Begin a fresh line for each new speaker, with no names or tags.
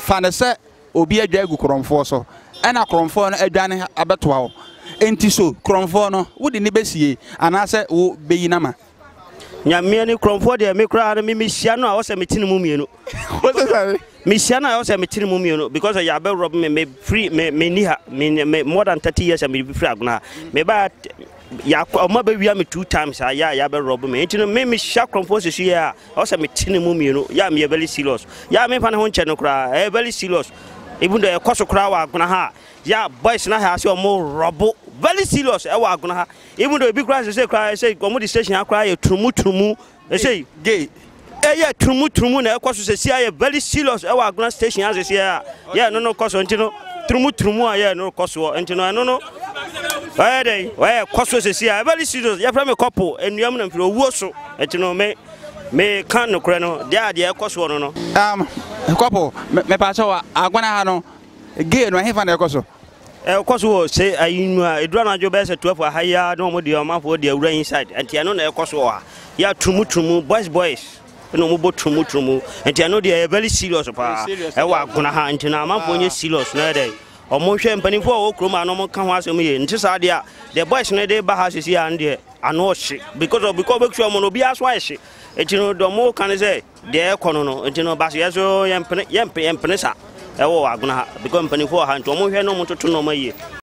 fanese obi adwa gu kromfo so ena kromfo no adwane abetoa wo enti so kromfo no wo de ne besie anase wo beyina ma
nyame ni kromfo de me kra no me hia no a wo se metini mu mienu
what is that
me hia no a wo se metini mu mienu because ya be rob me free me ni ha me more than 30 years me free Agona me ba ya oma be wia me 2 times ya be rob me enti no me hia kromfo se hia a wo se metini mu mienu ya me very serious ya me fa ne ho nche no kra very serious even though ekoso kra wa Agona ha ya boys na ha se omo robo very serious e wa Agona ha even though big crash say omo the station akra ye trumu say
gay
yeah trumu na ekoso se sia very serious e wa Agona station as say yeah no koso ntino trumu yeah no koso ntino no why dey why koso se sia very serious ya from a couple enuam na mfiro wuo so ntino me kan no kre no dia ekoso no
couple me pa so Agona ha no gay no hefa na ekoso
koso say ayinu edura na jo be say 12 haya no mo de omafo de awura inside enti ano na ekoso ha ya trumu boys no mo bo trumu enti ano de very serious pa e wa Agona ha enti na amafo nye serious na dey omo hwe mpanifo o kroma no mo ka ho asem ye enti sa de the boys no dey ba ha sisi an de ano hye because make sure mo no bi aso ahye enti no do mo kan say de ekono no enti no ba so yempene sa ewo Agona ha because mpanifo ha nto mo hwe no mo toto no maye